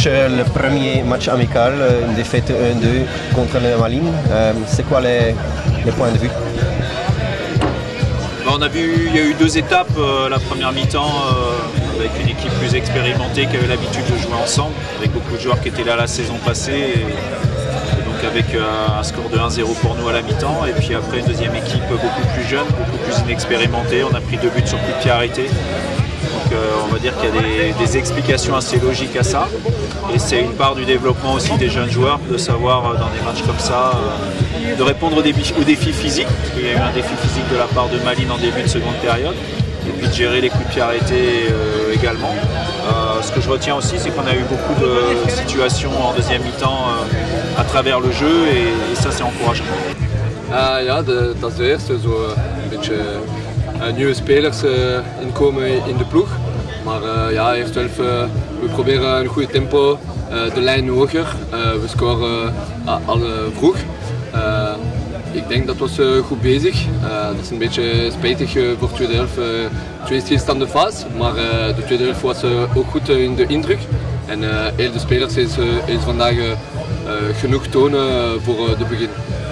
le premier match amical, une défaite 1-2 contre le Malines. C'est quoi les points de vue? On a vu, il y a eu deux étapes. La première mi-temps avec une équipe plus expérimentée qui avait l'habitude de jouer ensemble, avec beaucoup de joueurs qui étaient là la saison passée. Et donc avec un score de 1-0 pour nous à la mi-temps. Et puis après une deuxième équipe beaucoup plus jeune, beaucoup plus inexpérimentée. On a pris 2 buts sur coup de pied arrêté. Donc on va dire qu'il y a des explications assez logiques à ça. Et c'est une part du développement aussi des jeunes joueurs, de savoir dans des matchs comme ça, de répondre aux défis physiques, parce qu'il y a eu un défi physique de la part de Malines en début de seconde période, et puis de gérer les coups de pied arrêtés également. Ce que je retiens aussi, c'est qu'on a eu beaucoup de situations en deuxième mi-temps à travers le jeu, et ça c'est encourageant. Ja, dat is de eerste, zo een beetje nieuwe spelers inkomen in de ploeg. Maar ja, eerste helft, we proberen een goede tempo, de lijn hoger, we scoren al vroeg. Ik denk dat was goed bezig. Dat is een beetje spijtig voor de tweede helft. 2 stilstaande fase, maar de tweede helft was ook goed in de indruk. En heel de spelers is vandaag genoeg tonen voor de begin.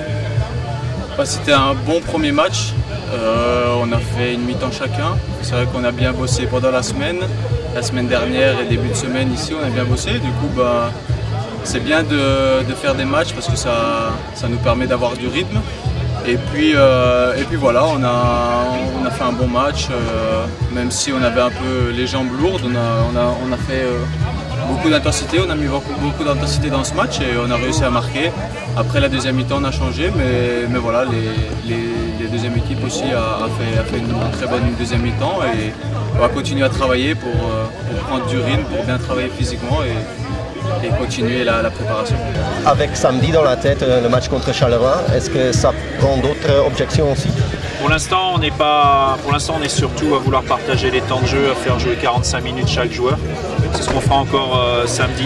C'était un bon premier match. On a fait une mi-temps chacun. C'est vrai qu'on a bien bossé pendant la semaine dernière et début de semaine ici on a bien bossé. Du coup c'est bien de faire des matchs parce que ça nous permet d'avoir du rythme. Et puis voilà, on a fait un bon match, même si on avait un peu les jambes lourdes, on a fait beaucoup d'intensité, on a mis beaucoup d'intensité dans ce match et on a réussi à marquer. Après la deuxième mi-temps on a changé, mais voilà, les deuxièmes équipes aussi a fait une très bonne deuxième mi-temps et on va continuer à travailler pour prendre du rythme, pour bien travailler physiquement et continuer la préparation. Avec samedi dans la tête le match contre Charleroi, est-ce que ça prend d'autres objections aussi? Pour l'instant, on est surtout à vouloir partager les temps de jeu, à faire jouer 45 minutes chaque joueur. C'est ce qu'on fera encore samedi.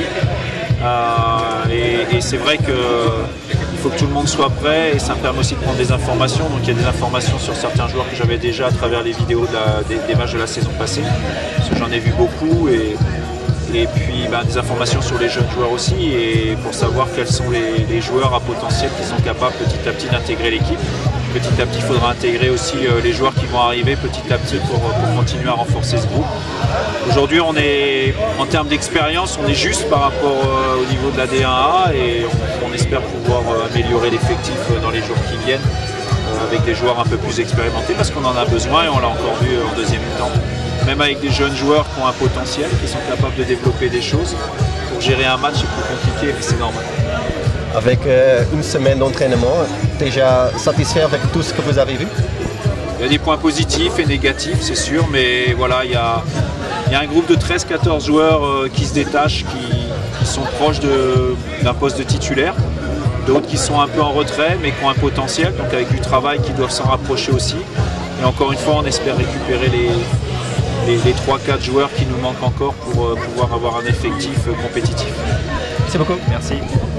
Et c'est vrai qu'il faut que tout le monde soit prêt et ça me permet aussi de prendre des informations. Donc il y a des informations sur certains joueurs que j'avais déjà à travers les vidéos des matchs de la saison passée. Parce que j'en ai vu beaucoup. Et puis des informations sur les jeunes joueurs aussi et pour savoir quels sont les joueurs à potentiel qui sont capables petit à petit d'intégrer l'équipe. Petit à petit, il faudra intégrer aussi les joueurs qui vont arriver petit à petit pour continuer à renforcer ce groupe. Aujourd'hui, en termes d'expérience, on est juste par rapport au niveau de la D1A et on espère pouvoir améliorer l'effectif dans les jours qui viennent avec des joueurs un peu plus expérimentés parce qu'on en a besoin et on l'a encore vu en deuxième mi-temps. Même avec des jeunes joueurs qui ont un potentiel, qui sont capables de développer des choses. Pour gérer un match, c'est plus compliqué, mais c'est normal. Avec une semaine d'entraînement, déjà satisfait avec tout ce que vous avez vu? Il y a des points positifs et négatifs, c'est sûr, mais voilà, il y a un groupe de 13-14 joueurs qui se détachent, qui sont proches d'un poste de titulaire. D'autres qui sont un peu en retrait, mais qui ont un potentiel, donc avec du travail, qui doivent s'en rapprocher aussi. Et encore une fois, on espère récupérer les 3-4 joueurs qui nous manquent encore pour pouvoir avoir un effectif compétitif. Merci beaucoup. Merci.